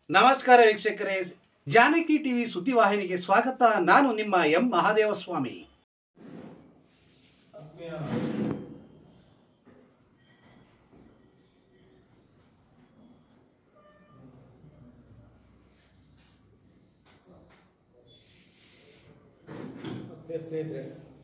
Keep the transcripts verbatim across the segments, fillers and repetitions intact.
ನಮಸ್ಕಾರ ವೀಕ್ಷಕರೇ, ಜಾನಕಿ ಟಿವಿ ಸುದ್ದಿವಾಹಿನಿಗೆ ಸ್ವಾಗತ. ನಾನು ನಿಮ್ಮ ಎಂ ಮಹಾದೇವಸ್ವಾಮಿ. ಸ್ನೇಹಿತರೆ,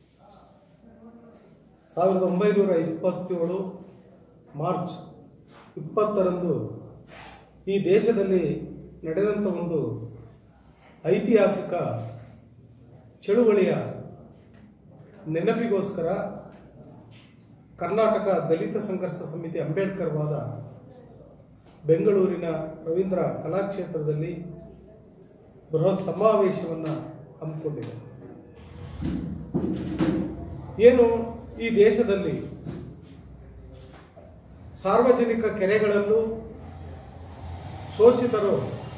ಸಾವಿರದ ಒಂಬೈನೂರ ಇಪ್ಪತ್ತೇಳು ಮಾರ್ಚ್ ಇಪ್ಪತ್ತರಂದು ಈ ದೇಶದಲ್ಲಿ ನಡೆದಂಥ ಒಂದು ಐತಿಹಾಸಿಕ ಚಳುವಳಿಯ ನೆನಪಿಗೋಸ್ಕರ ಕರ್ನಾಟಕ ದಲಿತ ಸಂಘರ್ಷ ಸಮಿತಿ ಅಂಬೇಡ್ಕರ್ ವಾದ ಬೆಂಗಳೂರಿನ ರವೀಂದ್ರ ಕಲಾಕ್ಷೇತ್ರದಲ್ಲಿ ಬೃಹತ್ ಸಮಾವೇಶವನ್ನು ಹಮ್ಮಿಕೊಂಡಿದೆ. ಏನು ಈ ದೇಶದಲ್ಲಿ ಸಾರ್ವಜನಿಕ ಕೆರೆಗಳಲ್ಲೂ ಶೋಷಿತರು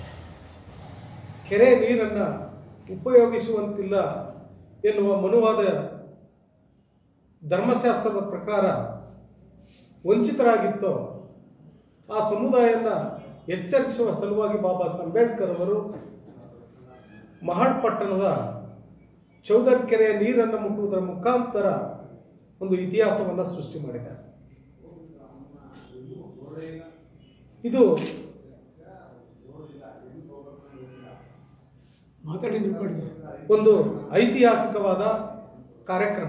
ಕೆರೆ ನೀರನ್ನು ಉಪಯೋಗಿಸುವಂತಿಲ್ಲ ಎನ್ನುವ ಮನುವಾದ ಧರ್ಮಶಾಸ್ತ್ರದ ಪ್ರಕಾರ ವಂಚಿತರಾಗಿತ್ತೋ ಆ ಸಮುದಾಯವನ್ನು ಎಚ್ಚರಿಸುವ ಸಲುವಾಗಿ ಬಾಬಾ ಸಾಹೇಬ್ ಅಂಬೇಡ್ಕರ್ ಅವರು ಮಹಡ್ ಪಟ್ಟಣದ ಚೌದರ್ ಕೆರೆಯ ನೀರನ್ನು ಮುಟ್ಟುವುದರ ಮುಖಾಂತರ ಒಂದು ಇತಿಹಾಸವನ್ನು ಸೃಷ್ಟಿ ಮಾಡಿದ್ದಾರೆ. ಇದು ಒಂದು ಐತಿಹಾಸಿಕವಾದ ಕಾರ್ಯಕ್ರಮ.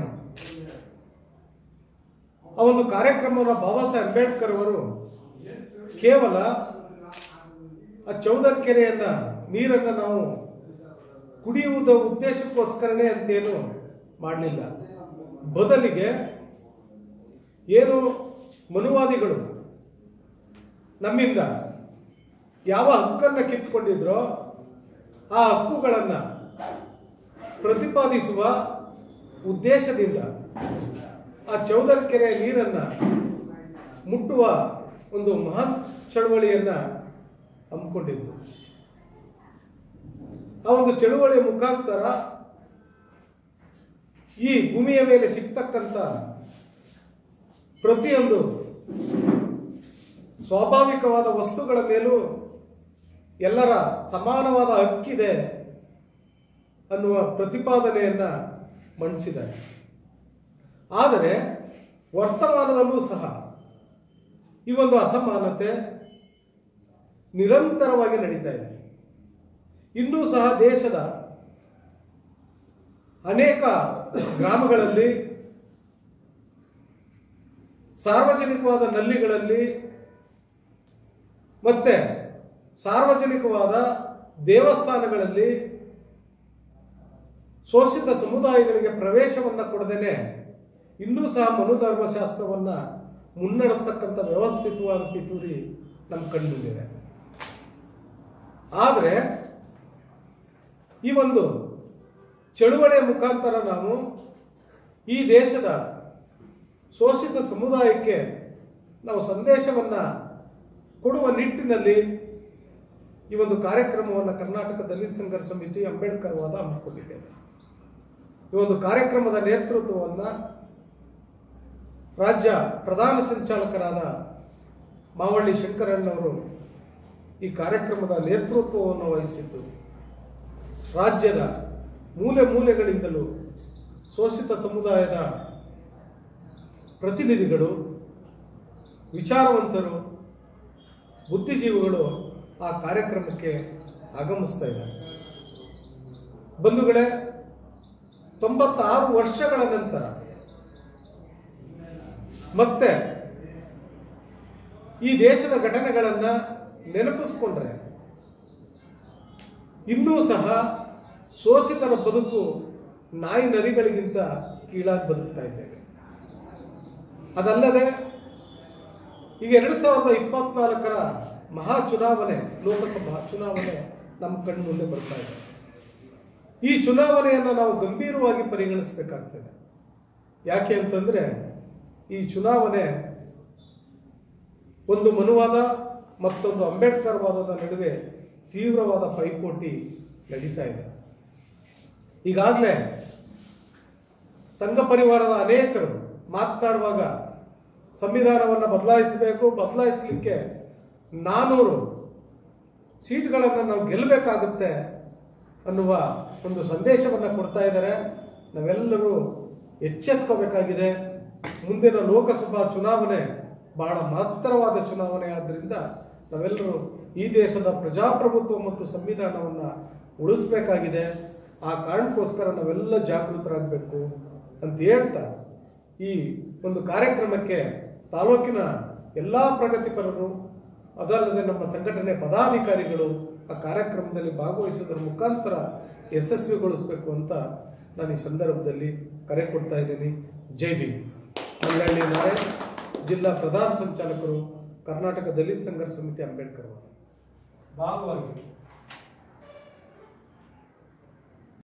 ಆ ಒಂದು ಕಾರ್ಯಕ್ರಮವನ್ನು ಬಾಬಾ ಸಾಹೇಬ್ ಅಂಬೇಡ್ಕರ್ ಅವರು ಕೇವಲ ಆ ಚೌದರ್ ಕೆರೆಯನ್ನ ನೀರನ್ನು ನಾವು ಕುಡಿಯುವುದ ಉದ್ದೇಶಕ್ಕೋಸ್ಕರನೇ ಅಂತೇನು ಮಾಡಲಿಲ್ಲ. ಬದಲಿಗೆ ಏನು ಮನುವಾದಿಗಳು ನಮ್ಮಿಂದ ಯಾವ ಹಕ್ಕನ್ನು ಕಿತ್ತುಕೊಂಡಿದ್ರೋ ಆ ಹಕ್ಕುಗಳನ್ನು ಪ್ರತಿಪಾದಿಸುವ ಉದ್ದೇಶದಿಂದ ಆ ಚೌದರ್ ಕೆರೆಯ ನೀರನ್ನು ಮುಟ್ಟುವ ಒಂದು ಮಹತ್ ಚಳುವಳಿಯನ್ನು ಹಮ್ಮಿಕೊಂಡಿದ್ರು. ಆ ಒಂದು ಚಳುವಳಿಯ ಮುಖಾಂತರ ಈ ಭೂಮಿಯ ಮೇಲೆ ಸಿಗ್ತಕ್ಕಂಥ ಪ್ರತಿಯೊಂದು ಸ್ವಾಭಾವಿಕವಾದ ವಸ್ತುಗಳ ಮೇಲೂ ಎಲ್ಲರ ಸಮಾನವಾದ ಹಕ್ಕಿದೆ ಅನ್ನುವ ಪ್ರತಿಪಾದನೆಯನ್ನು ಮಂಡಿಸಿದ್ದಾರೆ. ಆದರೆ ವರ್ತಮಾನದಲ್ಲೂ ಸಹ ಈ ಒಂದು ಅಸಮಾನತೆ ನಿರಂತರವಾಗಿ ನಡೀತಾ ಇದೆ. ಇನ್ನೂ ಸಹ ದೇಶದ ಅನೇಕ ಗ್ರಾಮಗಳಲ್ಲಿ ಸಾರ್ವಜನಿಕವಾದ ನಲ್ಲಿಗಳಲ್ಲಿ ಮತ್ತೆ ಸಾರ್ವಜನಿಕವಾದ ದೇವಸ್ಥಾನಗಳಲ್ಲಿ ಶೋಷಿತ ಸಮುದಾಯಗಳಿಗೆ ಪ್ರವೇಶವನ್ನು ಕೊಡದೇನೆ ಇನ್ನೂ ಸಹ ಮನುಧರ್ಮಶಾಸ್ತ್ರವನ್ನು ಮುನ್ನಡೆಸ್ತಕ್ಕಂಥ ವ್ಯವಸ್ಥಿತವಾದ ಪಿತೂರಿ ನಮ್ಮ ಕಣ್ಣಿದೆ. ಆದರೆ ಈ ಒಂದು ಚಳುವಳಿಯ ಮುಖಾಂತರ ನಾವು ಈ ದೇಶದ ಶೋಷಿತ ಸಮುದಾಯಕ್ಕೆ ನಾವು ಸಂದೇಶವನ್ನು ಕೊಡುವ ನಿಟ್ಟಿನಲ್ಲಿ ಈ ಒಂದು ಕಾರ್ಯಕ್ರಮವನ್ನು ಕರ್ನಾಟಕ ದಲಿತ ಸಂಘರ್ಷ ಸಮಿತಿ ಅಂಬೇಡ್ಕರ್ ವಾದ ಹಮ್ಮಿಕೊಂಡಿದ್ದೇವೆ. ಈ ಒಂದು ಕಾರ್ಯಕ್ರಮದ ನೇತೃತ್ವವನ್ನು ರಾಜ್ಯ ಪ್ರಧಾನ ಸಂಚಾಲಕರಾದ ಮಾವಳ್ಳಿ ಶಂಕರಣ್ಣವರು ಈ ಕಾರ್ಯಕ್ರಮದ ನೇತೃತ್ವವನ್ನು ವಹಿಸಿದ್ದು, ರಾಜ್ಯದ ಮೂಲೆ ಮೂಲೆಗಳಿಂದಲೂ ಶೋಷಿತ ಸಮುದಾಯದ ಪ್ರತಿನಿಧಿಗಳು, ವಿಚಾರವಂತರು, ಬುದ್ಧಿಜೀವಿಗಳು ಆ ಕಾರ್ಯಕ್ರಮಕ್ಕೆ ಆಗಮಿಸ್ತಾ ಇದ್ದಾರೆ. ಬಂಧುಗಳೇ, ತೊಂಬತ್ತಾರು ವರ್ಷಗಳ ನಂತರ ಮತ್ತೆ ಈ ದೇಶದ ಘಟನೆಗಳನ್ನು ನೆನಪಿಸ್ಕೊಂಡ್ರೆ ಇನ್ನೂ ಸಹ ಶೋಷಿತರ ಬದುಕು ನಾಯಿ ನರಿಗಳಿಗಿಂತ ಕೀಳಾಗಿ ಬದುಕ್ತಾ ಇದ್ದೇವೆ. ಅದಲ್ಲದೆ ಈಗ ಎರಡು ಸಾವಿರದ ಇಪ್ಪತ್ನಾಲ್ಕರ ಮಹಾ ಚುನಾವಣೆ, ಲೋಕಸಭಾ ಚುನಾವಣೆ ನಮ್ಮ ಕಣ್ಣು ಮುಂದೆ ಬರ್ತಾ ಇದೆ. ಈ ಚುನಾವಣೆಯನ್ನು ನಾವು ಗಂಭೀರವಾಗಿ ಪರಿಗಣಿಸಬೇಕಾಗ್ತದೆ. ಯಾಕೆ ಅಂತಂದರೆ ಈ ಚುನಾವಣೆ ಒಂದು ಮನುವಾದ ಮತ್ತೊಂದು ಅಂಬೇಡ್ಕರ್ ವಾದದ ನಡುವೆ ತೀವ್ರವಾದ ಪೈಪೋಟಿ ನಡೀತಾ ಇದೆ. ಈಗಾಗಲೇ ಸಂಘ ಪರಿವಾರದ ಅನೇಕರು ಮಾತನಾಡುವಾಗ ಸಂವಿಧಾನವನ್ನು ಬದಲಾಯಿಸಬೇಕು, ಬದಲಾಯಿಸಲಿಕ್ಕೆ ನಾನೂರು ಸೀಟ್ಗಳನ್ನು ನಾವು ಗೆಲ್ಲಬೇಕಾಗುತ್ತೆ ಅನ್ನುವ ಒಂದು ಸಂದೇಶವನ್ನು ಕೊಡ್ತಾ ಇದ್ದಾರೆ. ನಾವೆಲ್ಲರೂ ಎಚ್ಚೆತ್ಕೋಬೇಕಾಗಿದೆ. ಮುಂದಿನ ಲೋಕಸಭಾ ಚುನಾವಣೆ ಬಹಳ ಮಹತ್ತರವಾದ ಚುನಾವಣೆ ಆದ್ದರಿಂದ ನಾವೆಲ್ಲರೂ ಈ ದೇಶದ ಪ್ರಜಾಪ್ರಭುತ್ವ ಮತ್ತು ಸಂವಿಧಾನವನ್ನು ಉಳಿಸ್ಬೇಕಾಗಿದೆ. ಆ ಕಾರಣಕ್ಕೋಸ್ಕರ ನಾವೆಲ್ಲ ಜಾಗೃತರಾಗಬೇಕು ಅಂತ ಹೇಳ್ತಾ ಈ ಒಂದು ಕಾರ್ಯಕ್ರಮಕ್ಕೆ ತಾಲೂಕಿನ ಎಲ್ಲ ಪ್ರಗತಿಪರರು ಅದಲ್ಲದೆ ನಮ್ಮ ಸಂಘಟನೆ ಪದಾಧಿಕಾರಿಗಳು ಆ ಕಾರ್ಯಕ್ರಮದಲ್ಲಿ ಭಾಗವಹಿಸುವುದರ ಮುಖಾಂತರ ಯಶಸ್ವಿಗೊಳಿಸಬೇಕು ಅಂತ ನಾನು ಈ ಸಂದರ್ಭದಲ್ಲಿ ಕರೆ ಕೊಡ್ತಾ ಇದ್ದೀನಿ. ಜೈ ಭೀಮ್. ಮಲ್ಲಳ್ಳಿ ನಾರಾಯಣ್, ಜಿಲ್ಲಾ ಪ್ರಧಾನ ಸಂಚಾಲಕರು, ಕರ್ನಾಟಕ ದಲಿತ ಸಂಘರ್ಷ ಸಮಿತಿ, ಅಂಬೇಡ್ಕರ್ ಭಾಗವಾಗಿ